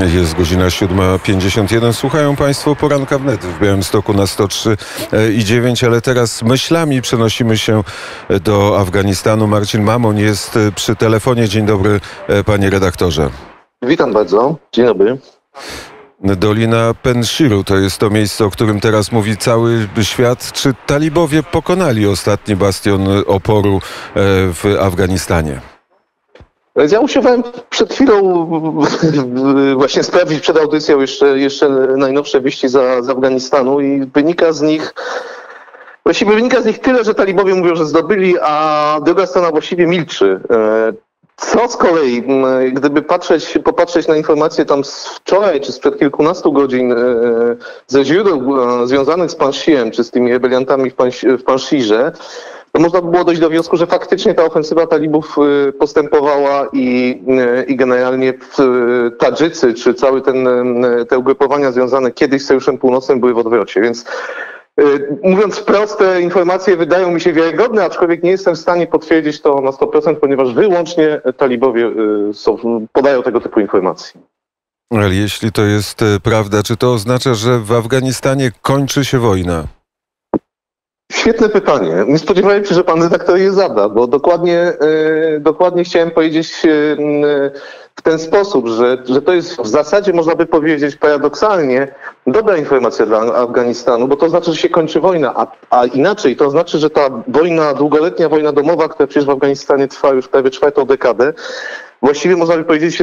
Jest godzina 7:51. Słuchają Państwo Poranka Wnet w Białymstoku na 103,9, ale teraz myślami przenosimy się do Afganistanu. Marcin Mamoń jest przy telefonie. Dzień dobry, panie redaktorze. Witam bardzo. Dzień dobry. Dolina Penshiru to jest to miejsce, o którym teraz mówi cały świat. Czy talibowie pokonali ostatni bastion oporu w Afganistanie? Ja usiłowałem przed chwilą właśnie sprawdzić przed audycją jeszcze najnowsze wieści z Afganistanu i wynika z nich tyle, że talibowie mówią, że zdobyli, a druga strona właściwie milczy. Co z kolei, gdyby popatrzeć na informacje tam z wczoraj czy sprzed kilkunastu godzin ze źródeł związanych z Panshirem czy z tymi rebeliantami w Panshirze, to można by było dojść do wniosku, że faktycznie ta ofensywa talibów postępowała i generalnie Tadżycy czy całe te ugrupowania związane kiedyś z Sojuszem Północnym były w odwrocie. Więc mówiąc wprost, te informacje wydają mi się wiarygodne, aczkolwiek nie jestem w stanie potwierdzić to na 100%, ponieważ wyłącznie talibowie podają tego typu informacje. Ale jeśli to jest prawda, czy to oznacza, że w Afganistanie kończy się wojna? Świetne pytanie. Nie spodziewałem się, że pan redaktor je zada, bo dokładnie chciałem powiedzieć w ten sposób, że to jest w zasadzie, można by powiedzieć paradoksalnie, dobra informacja dla Afganistanu, bo to znaczy, że się kończy wojna, a inaczej to znaczy, że ta wojna, długoletnia wojna domowa, która przecież w Afganistanie trwa już prawie czwartą dekadę, właściwie można by powiedzieć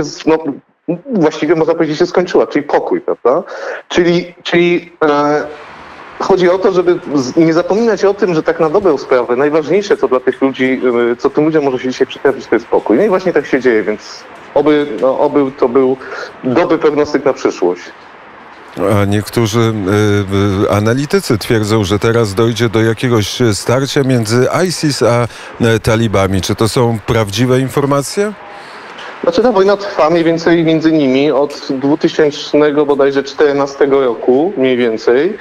się skończyła, czyli pokój, prawda? Czyli chodzi o to, żeby nie zapominać o tym, że tak na dobrą sprawę najważniejsze, co dla tych ludzi, co tym ludziom może się dzisiaj przytrafić, to jest pokój. No i właśnie tak się dzieje, więc oby to był dobry prognostyk na przyszłość. A niektórzy analitycy twierdzą, że teraz dojdzie do jakiegoś starcia między ISIS a talibami. Czy to są prawdziwe informacje? Znaczy ta wojna trwa mniej więcej między nimi od 2000 bodajże 14 roku mniej więcej.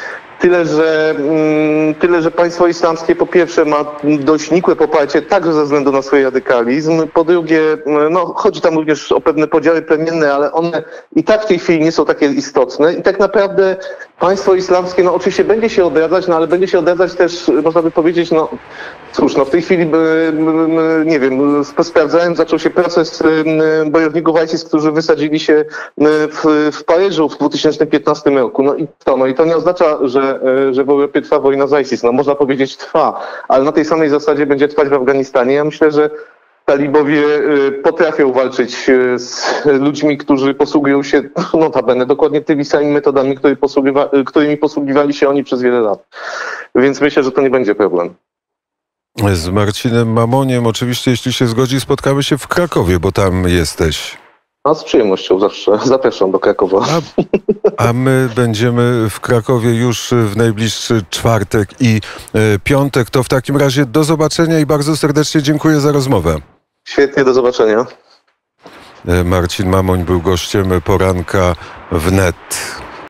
Tyle, że państwo islamskie po pierwsze ma dość nikłe poparcie także ze względu na swój radykalizm. Po drugie, chodzi tam również o pewne podziały plemienne, ale one i tak w tej chwili nie są takie istotne. I tak naprawdę państwo islamskie, oczywiście będzie się odradzać, ale będzie się odradzać też, można by powiedzieć, w tej chwili, nie wiem, sprawdzałem, zaczął się proces bojowników ISIS, którzy wysadzili się w Paryżu w 2015 roku. I to nie oznacza, że w Europie trwa wojna z ISIS. Można powiedzieć trwa, ale na tej samej zasadzie będzie trwać w Afganistanie. Ja myślę, że talibowie potrafią walczyć z ludźmi, którzy posługują się notabene dokładnie tymi samymi metodami, którymi posługiwali się oni przez wiele lat. Więc myślę, że to nie będzie problem. Z Marcinem Mamoniem, oczywiście, jeśli się zgodzi, spotkamy się w Krakowie, bo tam jesteś. Z przyjemnością zawsze. Zapraszam do Krakowa. A my będziemy w Krakowie już w najbliższy czwartek i piątek. To w takim razie do zobaczenia i bardzo serdecznie dziękuję za rozmowę. Świetnie, do zobaczenia. Marcin Mamoń był gościem Poranka Wnet.